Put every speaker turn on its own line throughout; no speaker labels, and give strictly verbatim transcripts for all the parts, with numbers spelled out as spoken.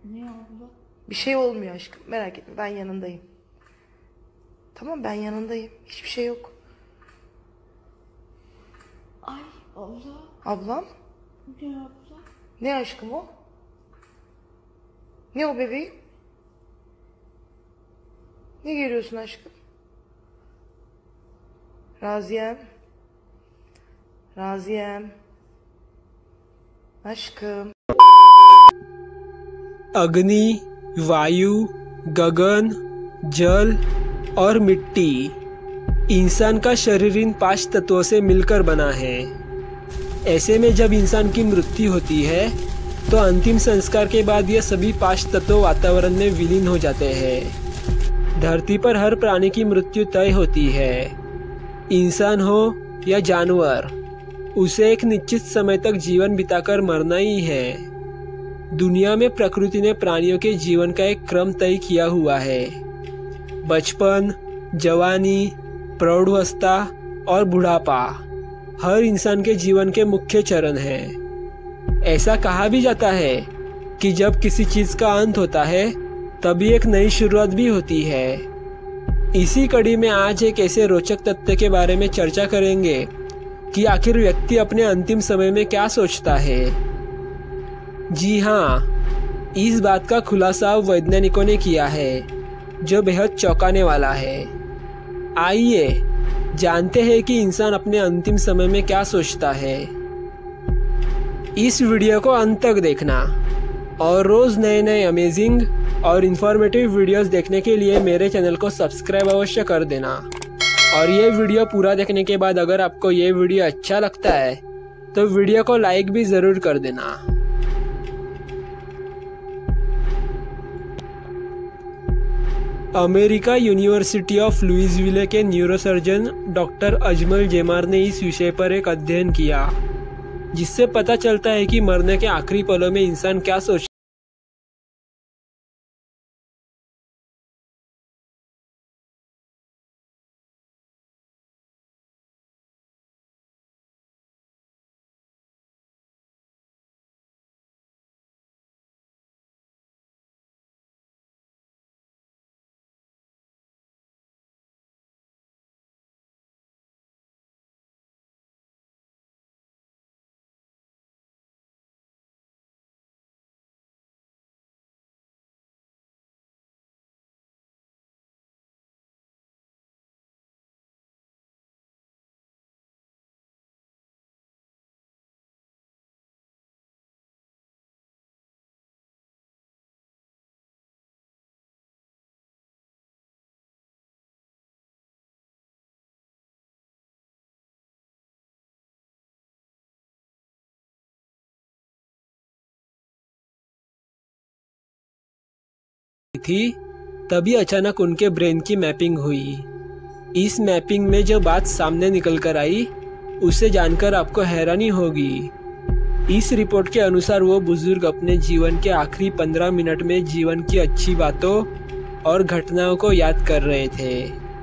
Ne abla?
Bir şey olmuyor aşkım, merak etme, ben yanındayım. Tamam, ben yanındayım. Hiçbir şey yok.
Ay abla.
Ablam?
Ne abla?
Ne aşkım o? Ne o bebeğim? Ne geliyorsun aşkım? Raziyem. Raziyem. Aşkım.
अग्नि, वायु, गगन, जल और मिट्टी इंसान का शरीर इन पांच तत्वों से मिलकर बना है। ऐसे में जब इंसान की मृत्यु होती है तो अंतिम संस्कार के बाद ये सभी पांच तत्व वातावरण में विलीन हो जाते हैं। धरती पर हर प्राणी की मृत्यु तय होती है। इंसान हो या जानवर, उसे एक निश्चित समय तक जीवन बिताकर मरना ही है। दुनिया में प्रकृति ने प्राणियों के जीवन का एक क्रम तय किया हुआ है। बचपन, जवानी, प्रौढ़ावस्था और बुढ़ापा हर इंसान के जीवन के मुख्य चरण हैं। ऐसा कहा भी जाता है कि जब किसी चीज का अंत होता है तभी एक नई शुरुआत भी होती है। इसी कड़ी में आज एक ऐसे रोचक तथ्य के बारे में चर्चा करेंगे कि आखिर व्यक्ति अपने अंतिम समय में क्या सोचता है। जी हाँ, इस बात का खुलासा वैज्ञानिकों ने किया है जो बेहद चौंकाने वाला है। आइए जानते हैं कि इंसान अपने अंतिम समय में क्या सोचता है। इस वीडियो को अंत तक देखना और रोज नए नए अमेजिंग और इन्फॉर्मेटिव वीडियोस देखने के लिए मेरे चैनल को सब्सक्राइब अवश्य कर देना। और ये वीडियो पूरा देखने के बाद अगर आपको ये वीडियो अच्छा लगता है तो वीडियो को लाइक भी जरूर कर देना। अमेरिका यूनिवर्सिटी ऑफ लुइसविले के न्यूरोसर्जन डॉक्टर अजमल जेमार ने इस विषय पर एक अध्ययन किया जिससे पता चलता है कि मरने के आखिरी पलों में इंसान क्या सोचता थी, तभी अचानक उनके ब्रेन की मैपिंग हुई। इस मैपिंग में जो बात सामने निकल कर आई उसे जानकर आपको हैरानी होगी। इस रिपोर्ट के अनुसार वो बुजुर्ग अपने जीवन के आखिरी पंद्रह मिनट में जीवन की अच्छी बातों और घटनाओं को याद कर रहे थे।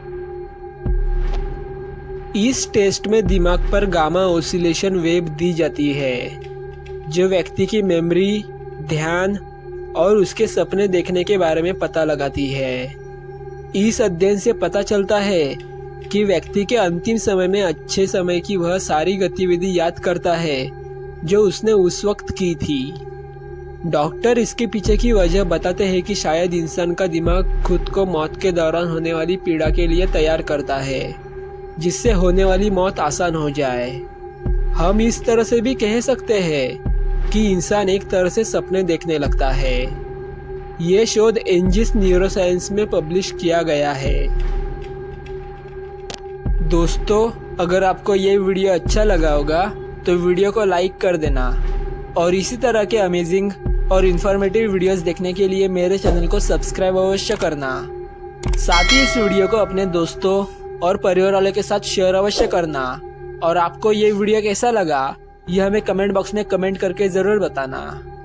इस टेस्ट में दिमाग पर गामा ऑसिलेशन वेव दी जाती है जो व्यक्ति की मेमोरी, ध्यान और उसके सपने देखने के बारे में पता लगाती है। इस अध्ययन से पता चलता है कि व्यक्ति के अंतिम समय में अच्छे समय की वह सारी गतिविधि याद करता है जो उसने उस वक्त की थी। डॉक्टर इसके पीछे की वजह बताते हैं कि शायद इंसान का दिमाग खुद को मौत के दौरान होने वाली पीड़ा के लिए तैयार करता है जिससे होने वाली मौत आसान हो जाए। हम इस तरह से भी कह सकते हैं कि इंसान एक तरह से सपने देखने लगता है। ये शोध एंजिस न्यूरोसाइंस में पब्लिश किया गया है। दोस्तों, अगर आपको ये वीडियो अच्छा लगा होगा तो वीडियो को लाइक कर देना और इसी तरह के अमेजिंग और इन्फॉर्मेटिव वीडियोस देखने के लिए मेरे चैनल को सब्सक्राइब अवश्य करना। साथ ही इस वीडियो को अपने दोस्तों और परिवार वालों के साथ शेयर अवश्य करना। और आपको ये वीडियो कैसा लगा यह हमें कमेंट बॉक्स में कमेंट करके ज़रूर बताना।